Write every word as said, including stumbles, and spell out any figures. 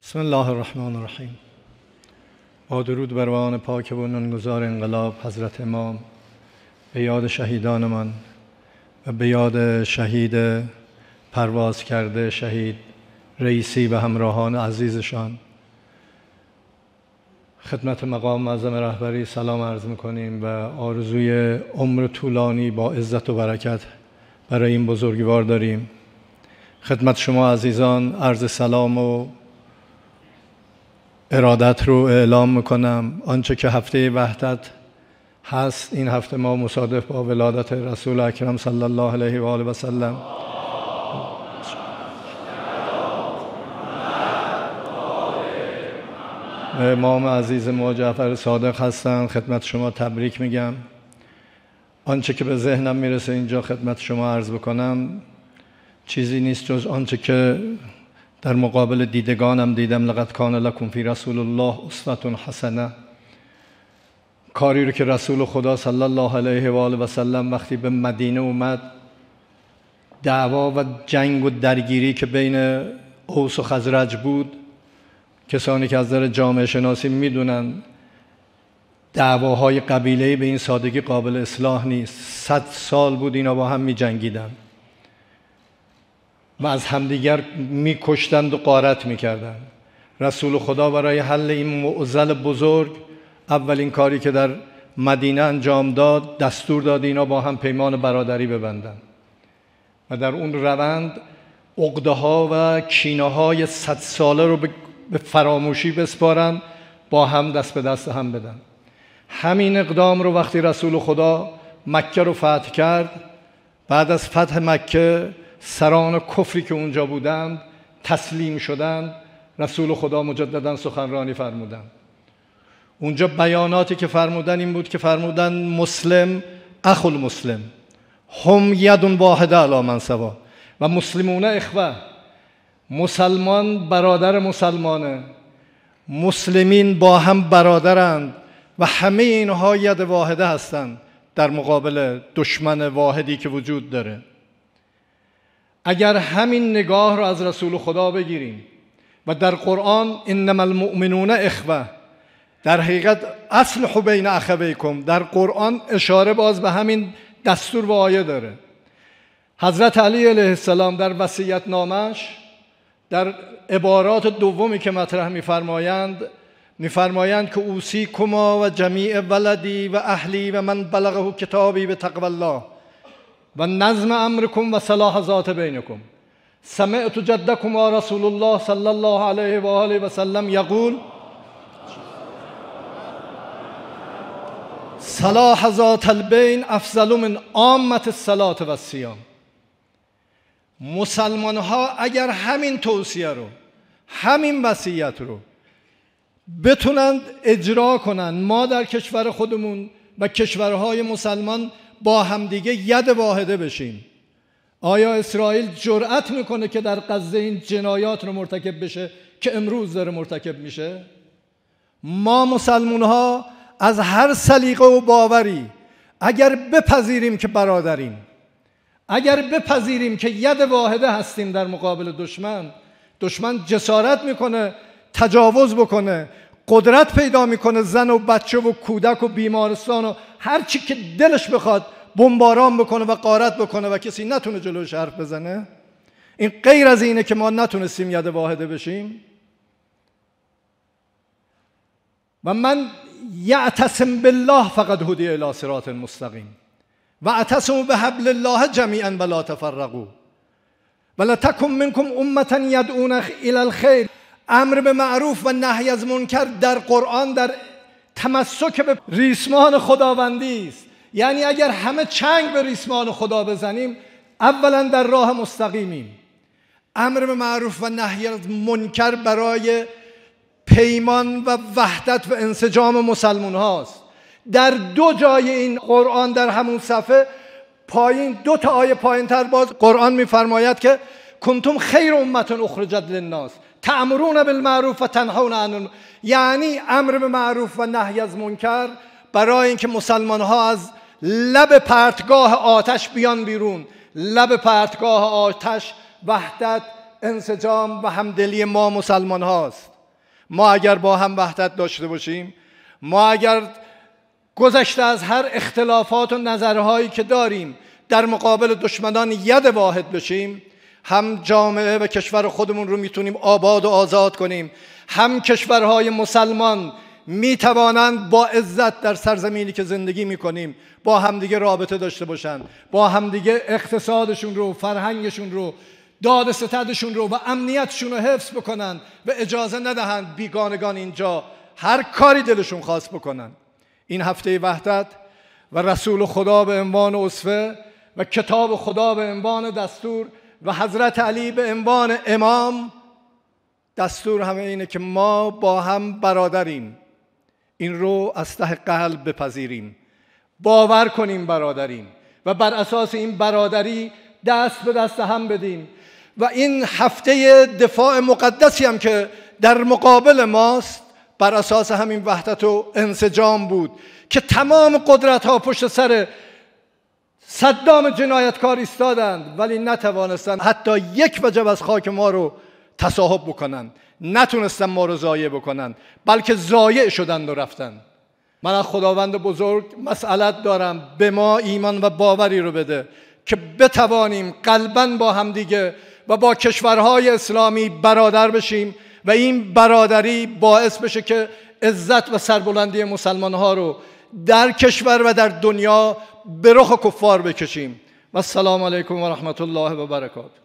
بسم الله الرحمن الرحیم. با درود بر روان پاک و ننگذار انقلاب حضرت امام، به یاد شهیدانمان و به یاد شهید پرواز کرده شهید رئیسی و همراهان عزیزشان، خدمت مقام معظم رهبری سلام عرض می‌کنیم و آرزوی عمر طولانی با عزت و برکت برای این بزرگوار داریم. خدمت شما عزیزان عرض سلام و ارادت رو اعلام میکنم. آنچه که هفته وحدت هست، این هفته ما مصادف با ولادت رسول اکرم صلی الله علیه و آله و سلم امام عزیز ما جعفر صادق هستند. خدمت شما تبریک میگم. آنچه که به ذهنم میرسه اینجا خدمت شما عرض بکنم چیزی نیست جز آنچه که در مقابل دیدگانم دیدم. لقد کان لکم فی رسول الله اسوة حسنه. کاری رو که رسول خدا صلی الله علیه و آله و سلم وقتی به مدینه اومد، دعوا و جنگ و درگیری که بین اوس و خزرج بود، کسانی که از نظر جامعه شناسی میدونن دعواهای قبیله‌ای به این سادگی قابل اصلاح نیست. صد سال بود اینا با هم می جنگیدن و از همدیگر میکشتند و غارت میکردند. رسول خدا برای حل این معضل بزرگ اولین کاری که در مدینه انجام داد، دستور داد اینا با هم پیمان برادری ببندند و در اون روند عقده ها و کینه های صد ساله رو به فراموشی بسپارن، با هم دست به دست هم بدن. همین اقدام رو وقتی رسول خدا مکه رو فتح کرد، بعد از فتح مکه سران کفری که اونجا بودند تسلیم شدند. رسول خدا مجددا سخنرانی فرمودند. اونجا بیاناتی که فرمودن این بود که فرمودن مسلم اخو المسلم، هم ید واحده علی من سوا، و مسلمون اخوه، مسلمان برادر مسلمانه، مسلمین با هم برادرند و همه اینها ید واحده هستند در مقابل دشمن واحدی که وجود داره. اگر همین نگاه را از رسول خدا بگیریم و در قرآن انما المؤمنون اخوه، در حقیقت اصلحوا بین اخویکم، در قرآن اشاره باز به همین دستور و آیه داره. حضرت علی علیه السلام در وصیت نامش در عبارات دومی که مطرح می‌فرمایند می‌فرمایند که اوصیکما و جمیع ولدی و اهلی و من بلغه کتابی به تقوی الله و نظم امرکم و صلاح ذات بینکم. سمعت جدکم و رسول الله صلی الله علیه و آله و سلم یقول صلاح ذات البین افضل من عامة الصلاة و الصیام. مسلمان ها اگر همین توصیه رو، همین وصیت رو بتونند اجرا کنند، ما در کشور خودمون و کشورهای مسلمان با همدیگه ید واحده بشیم. آیا اسرائیل جرأت میکنه که در غزه این جنایات رو مرتکب بشه که امروز داره مرتکب میشه؟ ما مسلمان ها از هر سلیقه و باوری اگر بپذیریم که برادریم، اگر بپذیریم که ید واحده هستیم در مقابل دشمن، دشمن جسارت میکنه تجاوز بکنه، قدرت پیدا میکنه زن و بچه و کودک و بیمارستان و هر چی که دلش بخواد بمباران بکنه و غارت بکنه و کسی نتونه جلوش حرف بزنه. این غیر از اینه که ما نتونستیم ید واحده بشیم. و من یعتصم بالله فقد هدی الی صراط مستقیم و اعتصموا بحبل الله جمیعا ولا تفرقوا ولتکن منکم امة یدعون الی الخیر. امر به معروف و نهی از منکر در قرآن در تمسک به ریسمان خداوندی است. یعنی اگر همه چنگ به ریسمان خدا بزنیم، اولا در راه مستقیمیم. امر به معروف و نهی از منکر برای پیمان و وحدت و انسجام مسلمان هاست. در دو جای این قرآن در همون صفحه پایین، دو تا آیه پایین تر باز قرآن میفرماید که کنتم خیر امة اخرجت للناس تأمرون بالمعروف و تنهون عن المنکر. یعنی امر به معروف و نهی از منکر برای اینکه مسلمان ها از لب پرتگاه آتش بیان بیرون. لب پرتگاه آتش وحدت، انسجام و همدلی ما مسلمان هاست. ما اگر با هم وحدت داشته باشیم، ما اگر گذشته از هر اختلافات و نظرهایی که داریم در مقابل دشمنان ید واحد بشیم، هم جامعه و کشور خودمون رو میتونیم آباد و آزاد کنیم، هم کشورهای مسلمان میتوانند با عزت در سرزمینی که زندگی میکنیم با همدیگه رابطه داشته باشن، با همدیگه اقتصادشون رو، فرهنگشون رو، داد ستدشون رو و امنیتشون رو حفظ بکنن و اجازه ندهند بیگانگان اینجا هر کاری دلشون خواست بکنن. این هفته وحدت و رسول خدا به عنوان اسوه و کتاب خدا به عنوان دستور و حضرت علی به عنوان امام، دستور همه اینه که ما با هم برادریم. این رو از ته قلب بپذیریم، باور کنیم برادریم و بر اساس این برادری دست به دست هم بدیم. و این هفته دفاع مقدسی هم که در مقابل ماست بر اساس همین وحدت و انسجام بود که تمام قدرت ها پشت سر صدام جنایتکار ایستادند ولی نتوانستند حتی یک وجب از خاک ما رو تصاحب بکنند، نتونستن ما رو ضایع بکنن، بلکه ضایع شدند و رفتن. من از خداوند بزرگ مسئلت دارم به ما ایمان و باوری رو بده که بتوانیم قلباً با همدیگه و با کشورهای اسلامی برادر بشیم و این برادری باعث بشه که عزت و سربلندی مسلمانها رو در کشور و در دنیا به رخ کفار بکشیم. و السلام علیکم و رحمت الله و برکاته.